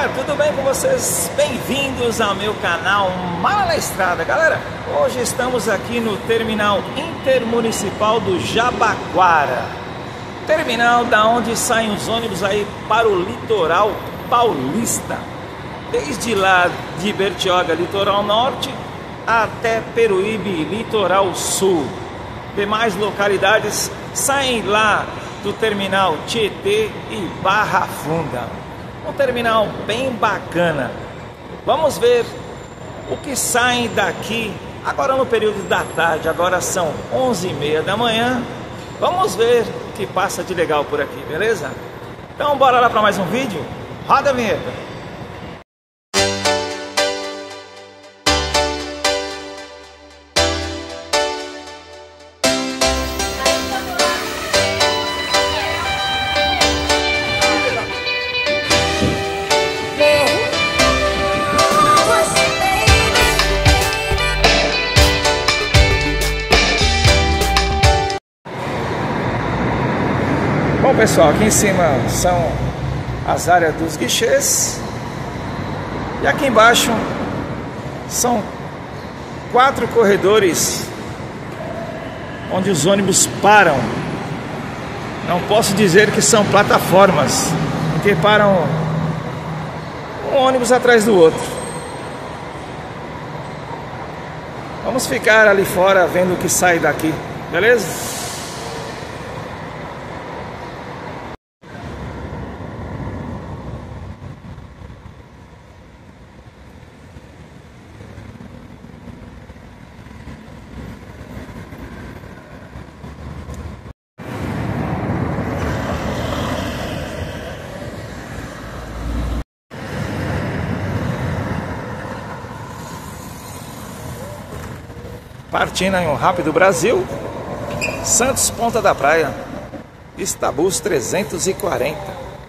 galera, tudo bem com vocês? Bem-vindos ao meu canal Mala na Estrada. Galera, hoje estamos aqui no Terminal Intermunicipal do Jabaquara, terminal da onde saem os ônibus aí para o litoral paulista, desde lá de Bertioga, litoral norte, até Peruíbe, litoral sul. Demais localidades saem lá do terminal Tietê e Barra Funda. Um terminal bem bacana. Vamos ver o que sai daqui agora no período da tarde. Agora são 11h30 da manhã. Vamos ver o que passa de legal por aqui, beleza? Então bora lá para mais um vídeo. Roda a vinheta. Bom, pessoal, aqui em cima são as áreas dos guichês e aqui embaixo são 4 corredores onde os ônibus param. Não posso dizer que são plataformas, porque param um ônibus atrás do outro. Vamos ficar ali fora vendo o que sai daqui, beleza? Partindo em um Rápido Brasil, Santos Ponta da Praia, Estabus 340.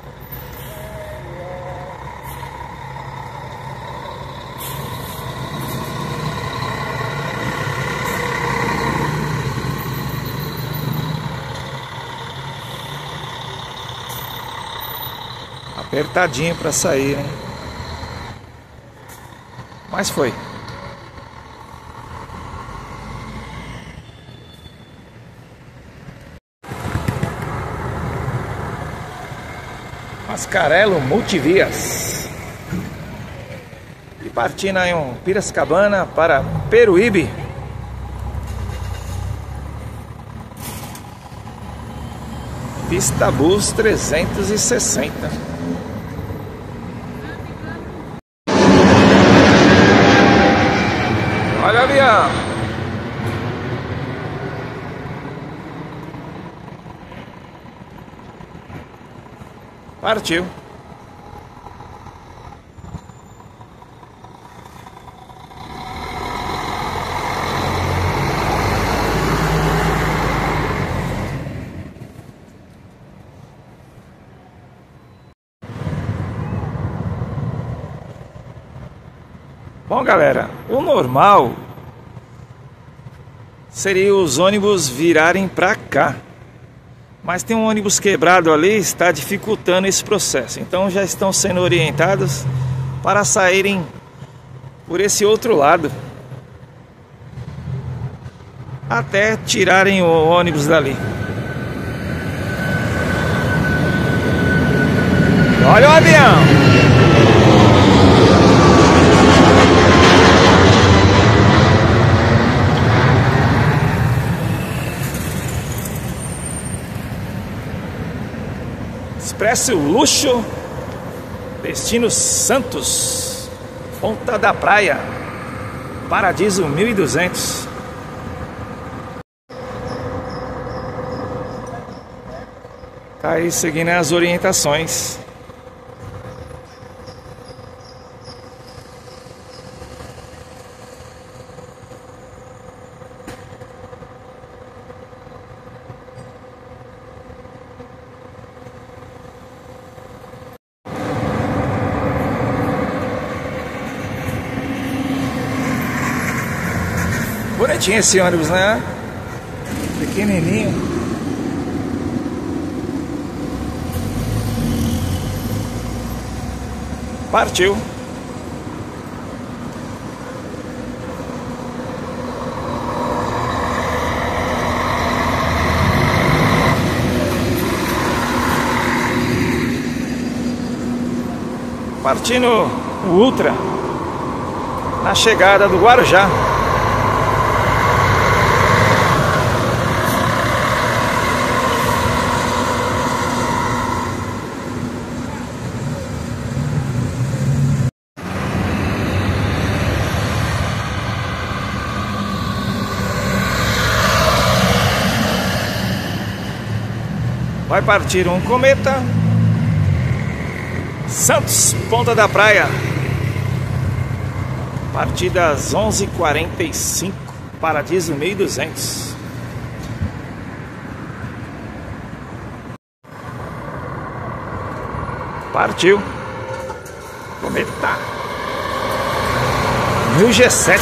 Apertadinho para sair, hein? Mas foi. Mascarelo Multivias. E partindo em um Piracicabana para Peruíbe. Estabus 360. Olha o avião. Partiu. Bom, galera, o normal seria os ônibus virarem para cá. Mas tem um ônibus quebrado ali, está dificultando esse processo. Então já estão sendo orientados para saírem por esse outro lado, até tirarem o ônibus dali. Olha o avião! Expresso Luxo, destino Santos, Ponta da Praia, Paradiso 1200. Tá aí seguindo as orientações. Bonitinho esse ônibus, né? Pequenininho. Partiu. Partindo o Ultra na chegada do Guarujá. Vai partir um Cometa Santos, Ponta da Praia. Partida às 11h45, Paradiso 1200. Partiu. Cometa 1000G7.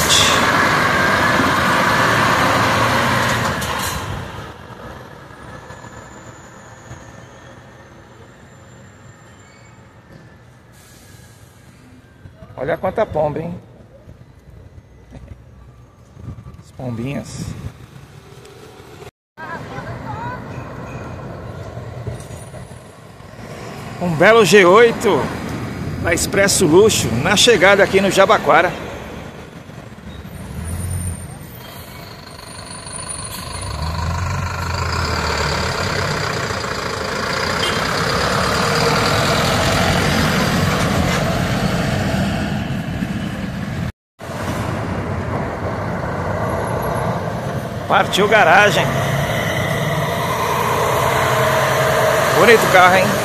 Olha quanta pomba, hein? As pombinhas. Um belo G8 da Expresso Luxo na chegada aqui no Jabaquara. Partiu garagem. Bonito carro, hein?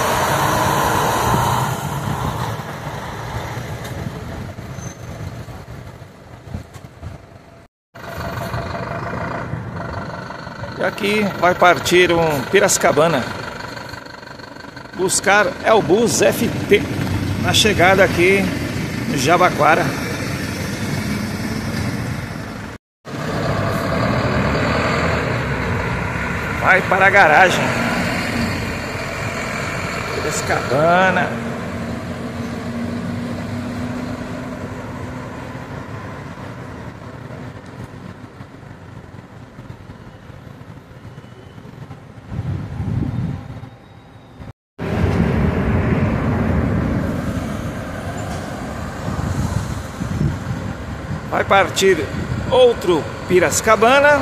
E aqui vai partir um Piracicabana. Buscar Elbus FT na chegada aqui no Jabaquara. Vai para a garagem. Piracicabana. Vai partir outro Piracicabana.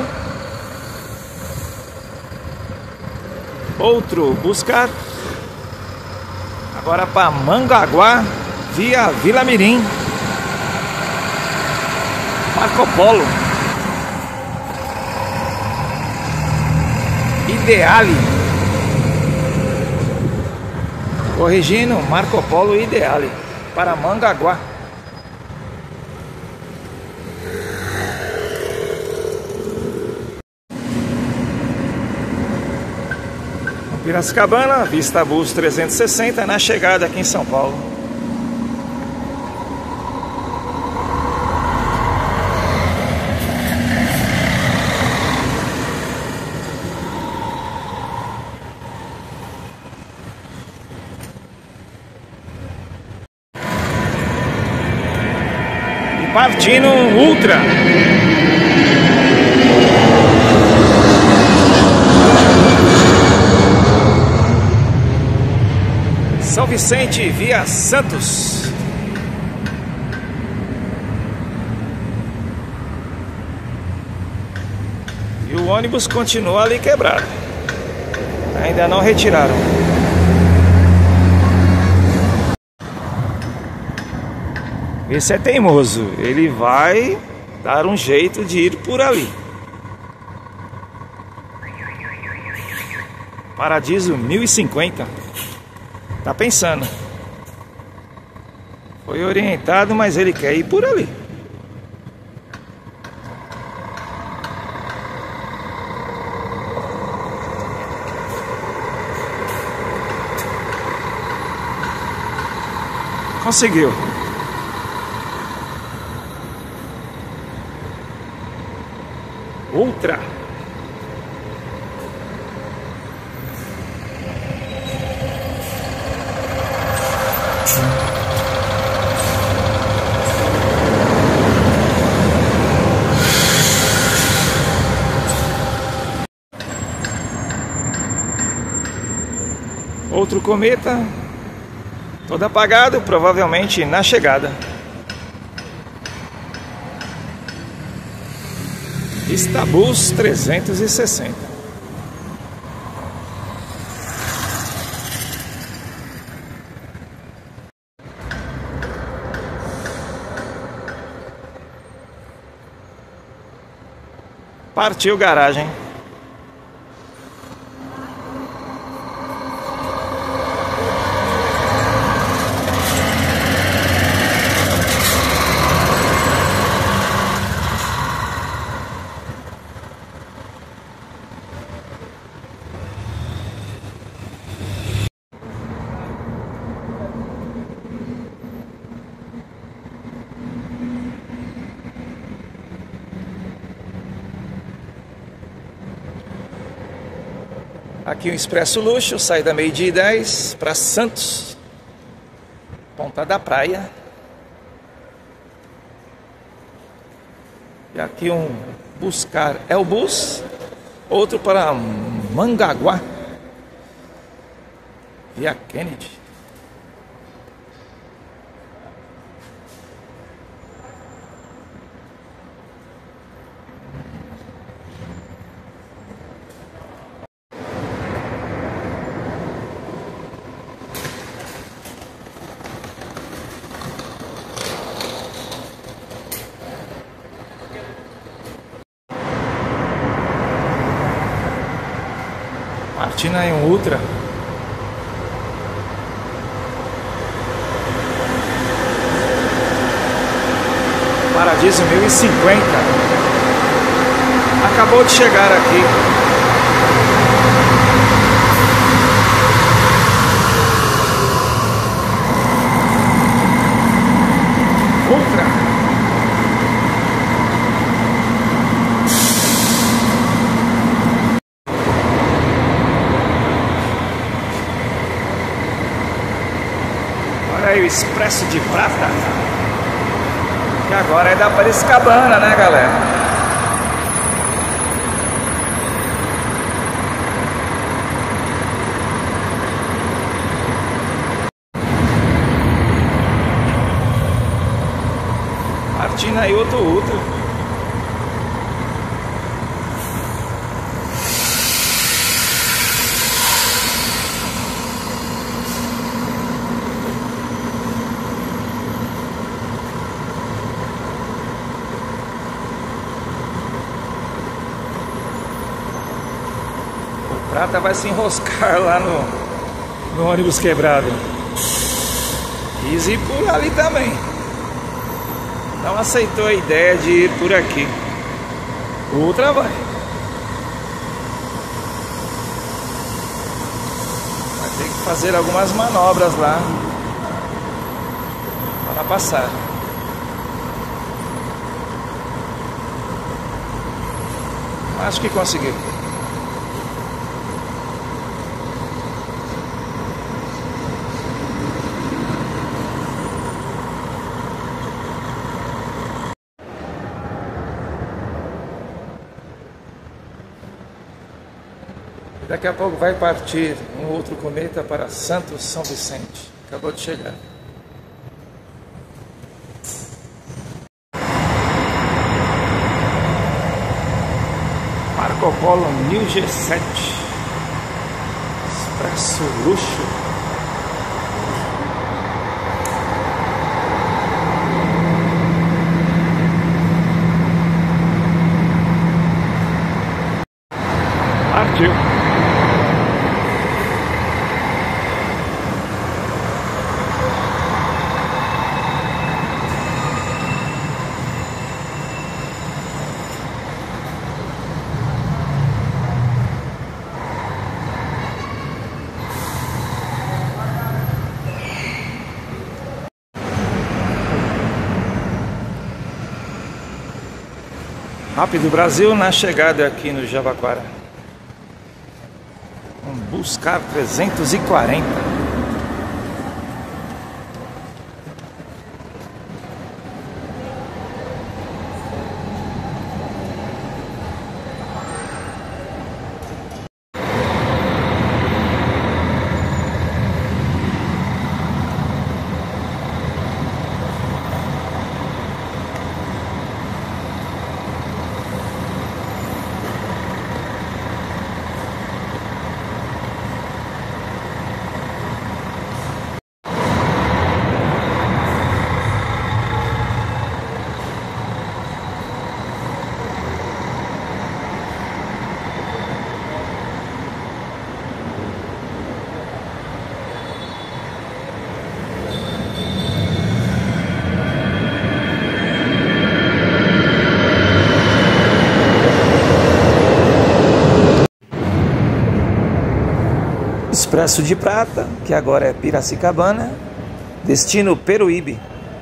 Outro Buscar. Agora para Mangaguá via Vila Mirim. Marco Polo. Ideale. Corrigindo, Marco Polo Ideale para Mangaguá. Piracicabana, Vista Bus 360 na chegada aqui em São Paulo. E partindo um Ultra. São Vicente via Santos. E o ônibus continua ali quebrado. Ainda não retiraram. Esse é teimoso. Ele vai dar um jeito de ir por ali. Paradiso 1050. Tá pensando. Foi orientado, mas ele quer ir por ali. Conseguiu. Ultra. Outro cometa, todo apagado, provavelmente na chegada. Stabus 360. Partiu garagem. Aqui o Expresso Luxo sai da 12h10 para Santos, Ponta da Praia. E aqui um Buscar Elbus, outro para Mangaguá, via Kennedy. Partindo aí um Ultra. Paradiso 1050. Acabou de chegar aqui. Ultra. Olha aí o Expresso de Prata. Que agora é da Piracicabana, né, galera? Partindo aí outro Ultra. Prata vai se enroscar lá no ônibus quebrado. Quis ir por ali também. Não aceitou a ideia de ir por aqui. Outra vai. Vai ter que fazer algumas manobras lá para passar. Acho que conseguiu. Daqui a pouco vai partir um outro cometa para Santos, São Vicente. Acabou de chegar. Marco Polo New G7 Expresso Luxo. Partiu. Rápido Brasil na chegada aqui no Jabaquara. Um Buscar 340. Expresso de Prata, que agora é Piracicabana, destino Peruíbe.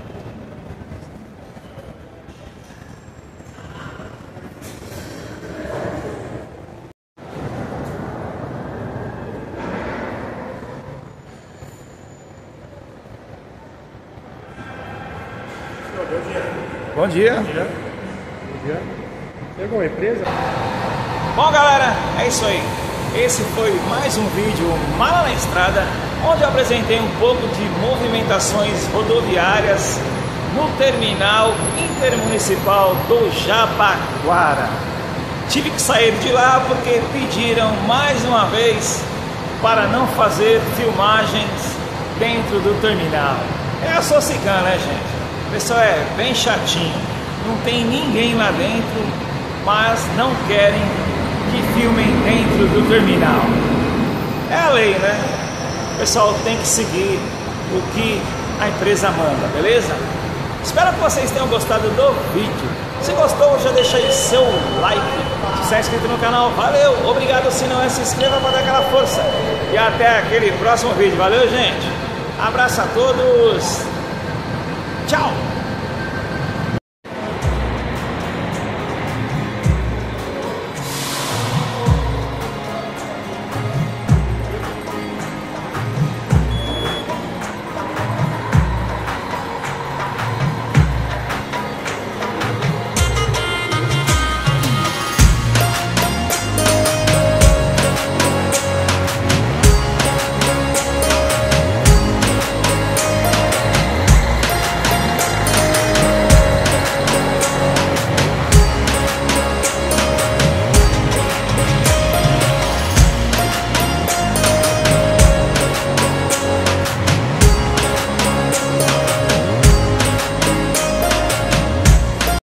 Bom dia. Bom dia. Bom dia. Tem alguma empresa? Bom, galera, é isso aí. Esse foi mais um vídeo Mala na Estrada, onde eu apresentei um pouco de movimentações rodoviárias no terminal intermunicipal do Jabaquara. Tive que sair de lá porque pediram mais uma vez para não fazer filmagens dentro do terminal. É a Socican, né, gente? O pessoal é bem chatinho, não tem ninguém lá dentro, mas não querem que filmem dentro do terminal. É a lei, né? O pessoal tem que seguir o que a empresa manda, beleza? Espero que vocês tenham gostado do vídeo. Se gostou, já deixa aí seu like. Se você é inscrito no canal, valeu! Obrigado, se não é, se inscreva para dar aquela força. E até aquele próximo vídeo. Valeu, gente! Abraço a todos! Tchau!